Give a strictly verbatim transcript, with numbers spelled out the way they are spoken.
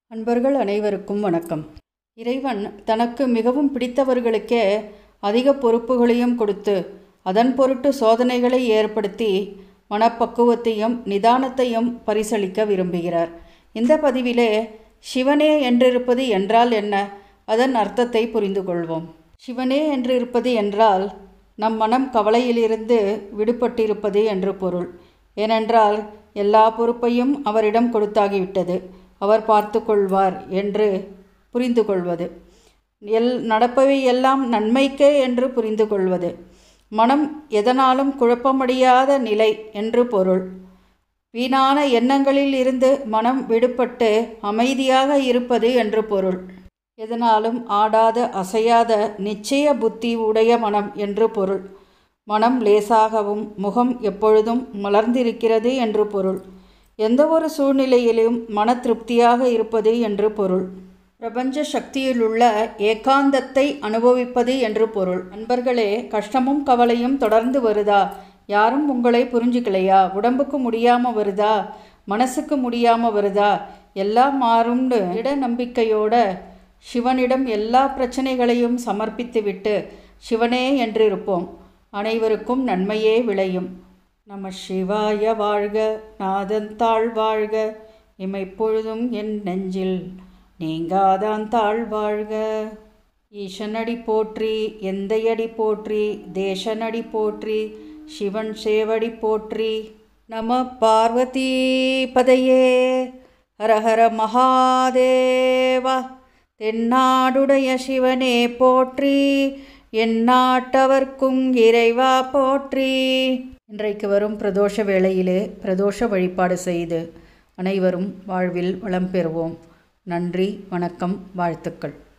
அன்பர்கள் அனைவருக்கும் வணக்கம். இறைவன் தனக்கு மிகவும் பிடித்தவர்களுக்கே அதிக பொறுப்புகளையும் கொடுத்து அதன் பொருட்டு சோதனைகளை ஏற்படுத்தி மனப்பக்குவத்தையும் நிதானத்தையும் பரிசளிக்க விரும்புகிறார். இந்த பதிவிலே சிவனே என்றிருப்பது என்றால் என்ன, அதன் அர்த்தத்தை புரிந்து கொள்வோம். சிவனே என்றிருப்பது என்றால் நம் மனம் கவலையிலிருந்து விடுபட்டிருப்பது என்று பொருள். ஏனென்றால் எல்லா பொறுப்பையும் அவரிடம் கொடுத்தாகிவிட்டது, அவர் பார்த்து கொள்வார் என்று புரிந்து கொள்வது. எல் நடப்பவை எல்லாம் நன்மைக்கே என்று புரிந்து கொள்வது. மனம் எதனாலும் குழப்பமடையாத நிலை என்று பொருள். வீணான எண்ணங்களில் இருந்து மனம் விடுபட்டு அமைதியாக இருப்பது என்று பொருள். எதனாலும் ஆடாத அசையாத நிச்சய புத்தி உடைய மனம் என்று பொருள். மனம் லேசாகவும் முகம் எப்பொழுதும் மலர்ந்திருக்கிறது என்று பொருள். எந்த ஒரு சூழ்நிலையிலும் மன திருப்தியாக இருப்பது என்று பொருள். பிரபஞ்ச சக்தியிலுள்ள ஏகாந்தத்தை அனுபவிப்பது என்று பொருள். நண்பர்களே, கஷ்டமும் கவலையும் தொடர்ந்து வருதா? யாரும் உங்களை புரிஞ்சுக்கலையா? உடம்புக்கு முடியாமல் வருதா? மனசுக்கு முடியாமல் வருதா? எல்லாம் மாறும்னு இட நம்பிக்கையோட சிவனிடம் எல்லா பிரச்சனைகளையும் சமர்ப்பித்துவிட்டு சிவனே என்று இருப்போம். அனைவருக்கும் நன்மையே விளையும். நம சிவாய வாழ்க, நாதன் தாழ் வாழ்க, இமைப்பொழுதும் என் நெஞ்சில் நீங்காதான் தாழ் வாழ்க. ஈசனடி போற்றி, எந்தையடி போற்றி, தேசனடி போற்றி, சிவன் சேவடி போற்றி. நம பார்வதி பதையே, ஹரஹர மகாதேவா. தென்னாடுடைய சிவனே போற்றி, எந்நாட்டவர்க்கும் இறைவா போற்றி. இன்றைக்கு வரும் பிரதோஷ வேளையிலே பிரதோஷ வழிபாடு செய்து அனைவரும் வாழ்வில் வளம் பெறுவோம். நன்றி, வணக்கம், வாழ்த்துக்கள்.